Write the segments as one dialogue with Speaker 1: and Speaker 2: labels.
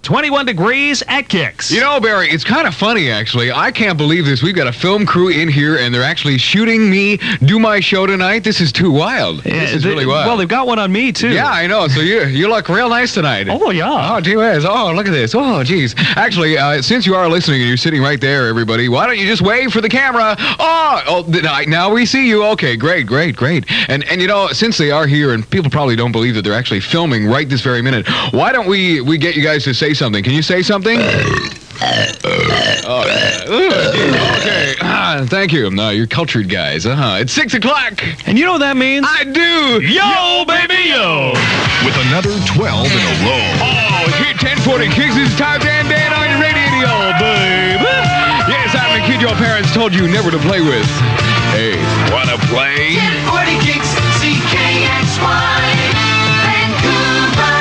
Speaker 1: 21 degrees at Kicks.
Speaker 2: You know, Barry, it's kind of funny, actually. I can't believe this. We've got a film crew in here, and they're actually shooting me do my show tonight. This is too wild.
Speaker 1: Yeah,
Speaker 2: this is really wild.
Speaker 1: Well, they've got one on me, too.
Speaker 2: Yeah, I know. So you look real nice tonight.
Speaker 1: Oh, yeah.
Speaker 2: Oh, gee whiz. Oh, look at this. Oh, geez. Actually, since you are listening and you're sitting right there, everybody, why don't you just wave for the camera? Oh, now we see you. Okay, great. And you know, since they are here, and people probably don't believe that they're actually filming right this very minute, why don't we get you guys to say something? Can you say something? Okay. Thank you. You're cultured guys. It's 6 o'clock.
Speaker 1: And you know what that means?
Speaker 2: I do.
Speaker 1: Yo, baby, yo.
Speaker 3: With another 12 in a row.
Speaker 2: Oh, hit 1040 Kicks. It's Tarzan Dan on your radio, baby. Yes, I'm the kid your parents told you never to play with. Hey, wanna play?
Speaker 4: 1040 Kicks, CKXY, Vancouver.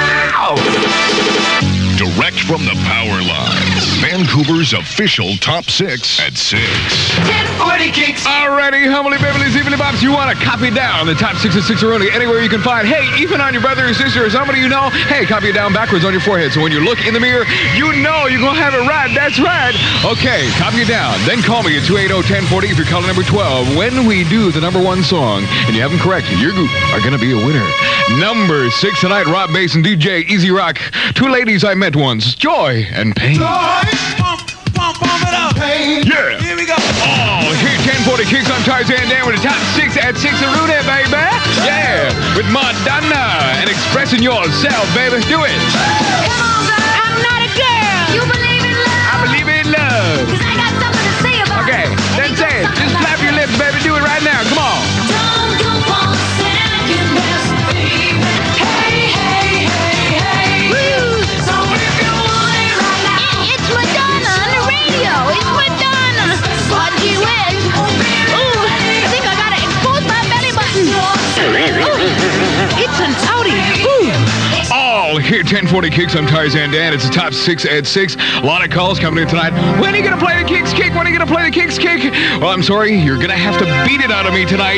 Speaker 3: Direct from the power lines. Vancouver's official top 6 at 6.
Speaker 4: 1040 Kicks.
Speaker 2: Alrighty, humbly, baby, zippily bops. You want to copy down the top 6 at 6 only anywhere you can find. Hey, even on your brother or sister or somebody you know. Hey, copy it down backwards on your forehead. So when you look in the mirror, you know you're going to have it right. That's right. Okay, copy it down. Then call me at 280-1040 if you're calling number 12. When we do the number 1 song and you have them correct, you are going to be a winner. Number 6 tonight, Rob Bass and DJ Easy Rock. 2 ladies I met once, Joy and Pain.
Speaker 4: Pump it up.
Speaker 2: Yeah.
Speaker 4: Here we go.
Speaker 2: Oh, here 1040 Kicks on Tarzan Dan with the top 6 at 6 a Rudy, baby. Yeah, with Madonna and expressing yourself, baby. Do it.
Speaker 5: Come on, girl. I'm not a girl. You believe in love?
Speaker 2: I believe in love.
Speaker 5: 'Cause I got something to say about
Speaker 2: Okay,
Speaker 5: it.
Speaker 2: then say it. Just clap your lips, baby. Do it right now. Come on.
Speaker 5: Don't go on second best, baby. Hey. Woo. So if you want it right now. It's Madonna on the radio. It's Madonna. What you wish? Ooh, I think I gotta expose my belly button. Ooh, it's an Audi. Ooh.
Speaker 2: All here 1040 Kicks on Tarzan Dan. It's the top 6 at 6. A lot of calls coming in tonight. When are you going to play the Kicks Kick? When are you going to play the Kicks Kick? Well, I'm sorry. You're going to have to beat it out of me tonight.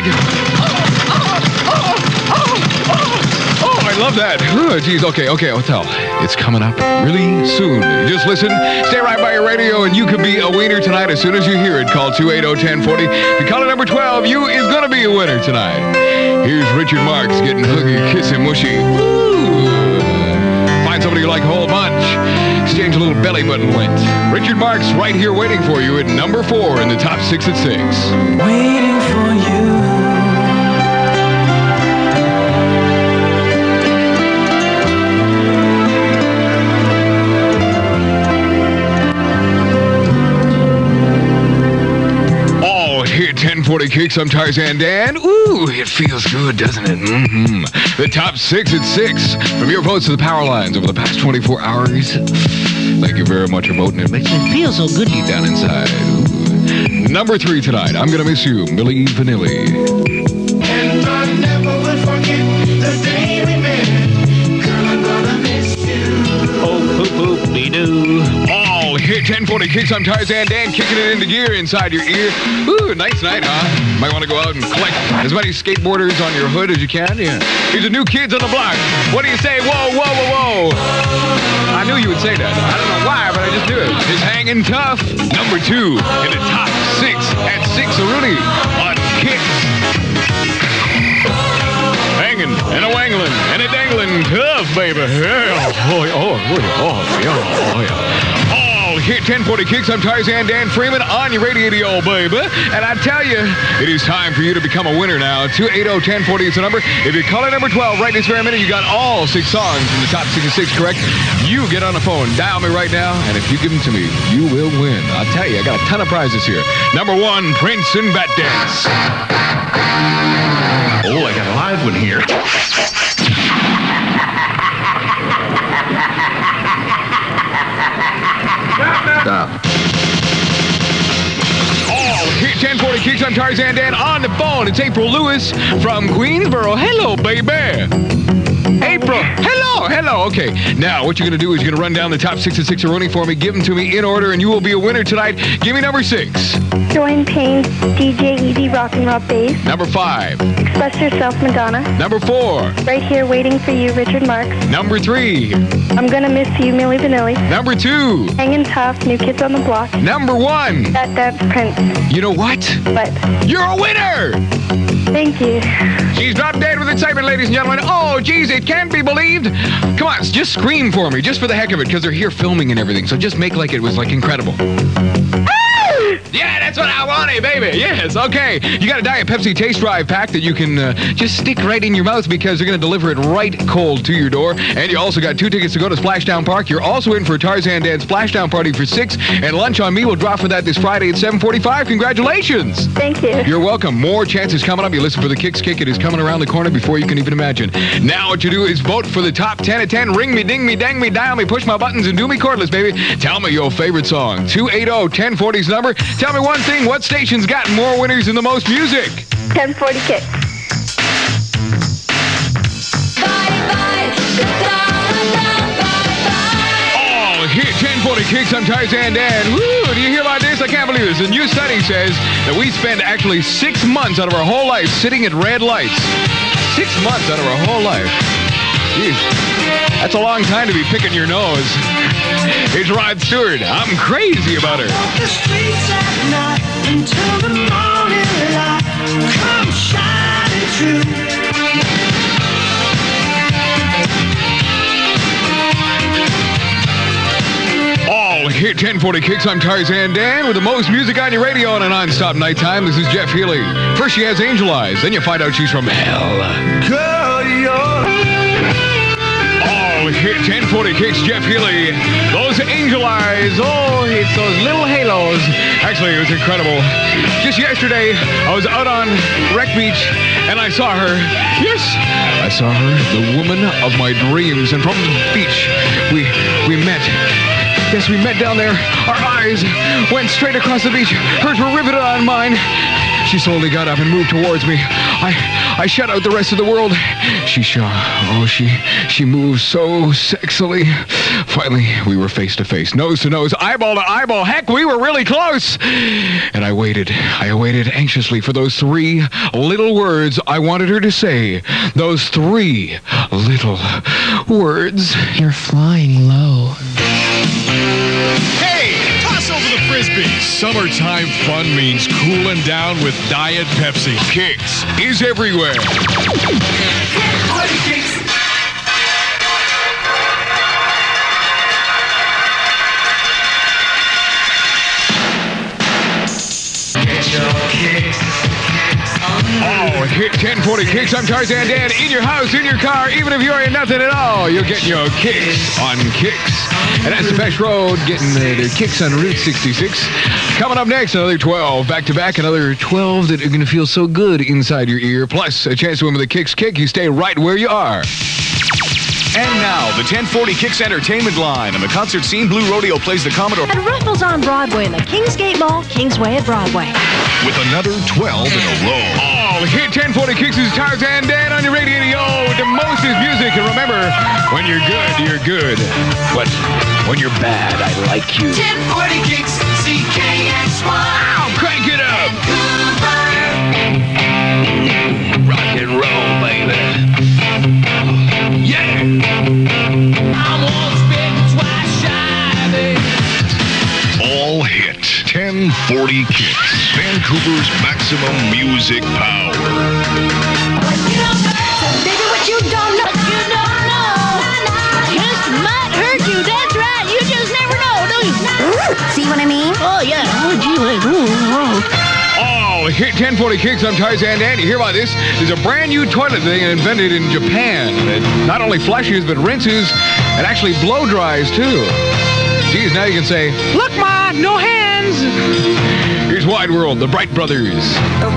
Speaker 2: Oh, I love that. Oh, geez. Okay. I'll tell. It's coming up really soon. Just listen. Stay right by your radio, and you could be a winner tonight as soon as you hear it. Call 280-1040. If you call it number 12, you is going to be a winner tonight. Here's Richard Marx getting huggy, kissy, mushy. Ooh. Find somebody you like a whole bunch. Exchange a little belly button lint. Richard Marx right here waiting for you at number 4 in the top 6 at 6.
Speaker 4: Waiting for you.
Speaker 2: Here, 1040 Kicks, I'm Tarzan Dan. Ooh, it feels good, doesn't it? The top 6 at 6. From your votes to the power lines over the past 24 hours. Thank you very much for voting. It makes me feel so good deep down inside. Ooh. Number 3 tonight, I'm Gonna Miss You, Milli Vanilli.
Speaker 4: And I never will forget the day we met. Girl, I'm gonna miss you.
Speaker 1: Oh, poop-poop-be-doo.
Speaker 2: All hit 1040 Kicks, I'm Tarzan Dan, kicking it into gear inside your ear. Ooh, nice night, huh? Might want to go out and collect as many skateboarders on your hood as you can. Yeah. These are new kids on the block. What do you say? Whoa. I knew you would say that. I don't know why, but I just knew it. It's hanging tough. Number 2 in the top 6 at 6 a Rooney on Kicks. Hanging and a wangling and a dangling tough, baby. Yeah. Oh, yeah. All hit 1040 Kicks. I'm Tarzan Dan Freeman on your radio, baby. And I tell you, it is time for you to become a winner now. 280-1040 is the number. If you're calling number 12 right this very minute, you got all 6 songs in the top 66 correct. You get on the phone, dial me right now, and if you give them to me, you will win. I'll tell you, I got a ton of prizes here. Number 1, Prince and Bat Dance.
Speaker 3: Oh, I got a live one here.
Speaker 2: Stop. All hit 1040 Kicks on Tarzan Dan on the phone. It's April Lewis from Queensboro. Hello, baby. April. Hello. Oh, hello. Okay. Now, what you're going to do is you're going to run down the top 6 at 6-a-roni for me, give them to me in order, and you will be a winner tonight. Give me number 6.
Speaker 6: Join Payne's DJ Easy Rockin' Rock Bass.
Speaker 2: Number 5.
Speaker 6: Express Yourself, Madonna.
Speaker 2: Number 4.
Speaker 6: Right Here Waiting for You, Richard Marx.
Speaker 2: Number 3.
Speaker 6: I'm Gonna Miss You, Milli Vanilli.
Speaker 2: Number 2.
Speaker 6: Hangin' Tough, New Kids on the Block.
Speaker 2: Number 1.
Speaker 6: That Dance Prince.
Speaker 2: You know what?
Speaker 6: What?
Speaker 2: You're a winner!
Speaker 6: Thank you.
Speaker 2: She's dropped dead with excitement, ladies and gentlemen. Oh, geez, it can't be believed. Come on, just scream for me, just for the heck of it, because they're here filming and everything. So just make like it was like incredible. Yeah, that's what I wanted, baby. Yes, okay. You got a Diet Pepsi Taste Drive pack that you can just stick right in your mouth because they're going to deliver it right cold to your door. And you also got 2 tickets to go to Splashdown Park. You're also in for a Tarzan Dan Splashdown Party for 6. And Lunch on Me will drop for that this Friday at 7:45. Congratulations.
Speaker 6: Thank you.
Speaker 2: You're welcome. More chances coming up. You listen for the Kicks Kick. It is coming around the corner before you can even imagine. Now what you do is vote for the top 10 at 10. Ring me, ding me, dang me, dial me, push my buttons, and do me cordless, baby. Tell me your favorite song. 280-1040's number. Tell me one thing. What station's got more winners and the most music?
Speaker 6: 1040 Kicks.
Speaker 2: All hit 1040 Kicks. I'm Tarzan Dan. Woo, do you hear about this? I can't believe this. A new study says that we spend actually 6 months out of our whole life sitting at red lights. 6 months out of our whole life. Jeez, that's a long time to be picking your nose. It's Rod Stewart. I'm crazy about her.
Speaker 4: Walk the streets at night until the morning light come shining through.
Speaker 2: All hit 1040 Kicks. I'm Tarzan Dan with the most music on your radio on a non-stop nighttime. This is Jeff Healy. First she has angel eyes, then you find out she's from hell.
Speaker 4: Girl, you're
Speaker 2: All hit 1040 Kicks. Jeff Healy. Those angel eyes. Oh, it's those little halos. Actually, it was incredible. Just yesterday, I was out on Wreck Beach, and I saw her. Yes, I saw her, the woman of my dreams. And from the beach, we met. Yes, we met down there. Our eyes went straight across the beach. Hers were riveted on mine. She slowly got up and moved towards me. I shut out the rest of the world. She moved so sexily. Finally, we were face to face, nose to nose, eyeball to eyeball. Heck, we were really close. And I waited anxiously for those 3 little words I wanted her to say. Those 3 little words.
Speaker 7: You're flying low.
Speaker 3: Hey, toss over the frisbee. Summertime fun means cooling down with Diet Pepsi.
Speaker 2: Kicks is everywhere. Oh, hit 1040 Kicks. I'm Tarzan Dan. In your house, in your car, even if you ain't nothing at all, you're getting your kicks on Kicks. And that's the best road, getting the kicks on Route 66. Coming up next, another 12. Back-to-back, another 12 that are going to feel so good inside your ear. Plus, a chance to win with the Kicks Kick. You stay right where you are.
Speaker 8: And now, the 1040 Kicks Entertainment Line. On the concert scene, Blue Rodeo plays the Commodore
Speaker 9: At Ruffles on Broadway in the Kingsgate Mall, Kingsway at Broadway.
Speaker 3: With another 12 in a row.
Speaker 2: Oh, hit 1040 Kicks is Tarzan Dan on your radio. The most is music. And remember, when you're good, you're good. But when you're bad, I like you.
Speaker 4: 1040 Kicks, CKXY.
Speaker 2: Wow, crank it up.
Speaker 4: Vancouver.
Speaker 2: Rock and roll, baby. Yeah.
Speaker 4: I'm once bitten, twice shy, baby.
Speaker 3: All hit 1040 Kicks. Vancouver's maximum music power.
Speaker 5: Baby, what you don't know, you don't know. Just might hurt you, that's right. You just never know, do you? See what I mean? Oh, yeah. Oh, gee whiz.
Speaker 2: Oh, hit 1040 Kicks. I'm Tarzan Dan. You hear about this? There's a brand new toilet they invented in Japan that not only flushes, but rinses and actually blow dries, too. Geez, now you can say, look, Ma, no hands. Here's Wide World, the Bright Brothers.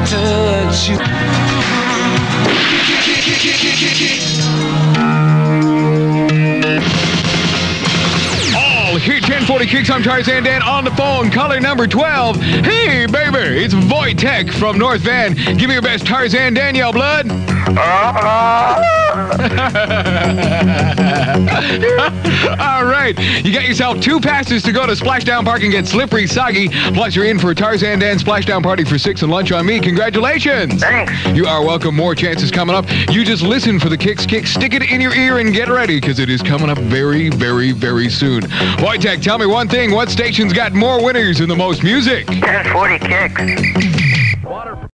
Speaker 2: All hit 1040 Kicks. I'm Tarzan Dan on the phone. Caller number 12. Hey, baby, it's Voitech from North Van. Give me your best Tarzan Danielle, blood. All right. You got yourself 2 passes to go to Splashdown Park and get slippery soggy. Plus, you're in for a Tarzan Dan Splashdown Party for 6 and lunch on me. Congratulations.
Speaker 10: Thanks.
Speaker 2: You are welcome. More chances coming up. You just listen for the Kicks Kick. Stick it in your ear and get ready because it is coming up very, very, very soon. Wojtek, tell me one thing. What station's got more winners and the most music?
Speaker 10: 1040 Kicks.